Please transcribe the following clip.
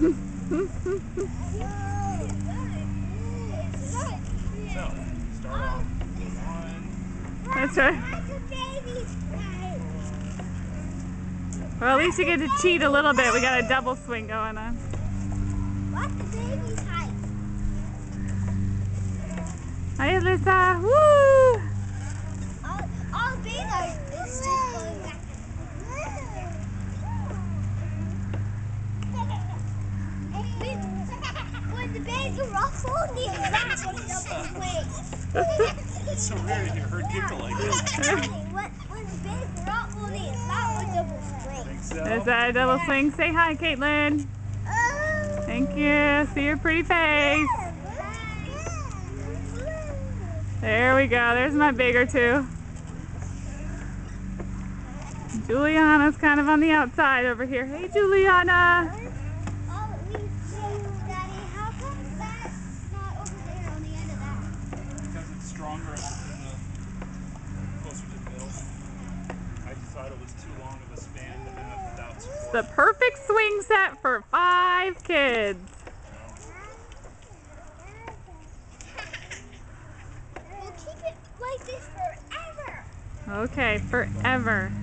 Start off one. That's right. Well, at least you get to cheat a little bit. We got a double swing going on. What's the baby's height? Hi, Alyssa. Woo! All babies is just going back. When the babies are ruffled, the exact double swing. It's so rare to hear her giggle like that. When the babies are ruffled, it's not a double swing. Think so? Is that a double swing? Say hi, Caitlin. Thank you. See your pretty face. There we go. There's my bigger two. Juliana's kind of on the outside over here. Hey, Juliana. Daddy, how come that's not over there on the end of that? Because it's stronger closer to the middle. I just thought it was too long of a span to have without support. The perfect swing set for 5 kids. We'll keep it like this forever. Okay, forever.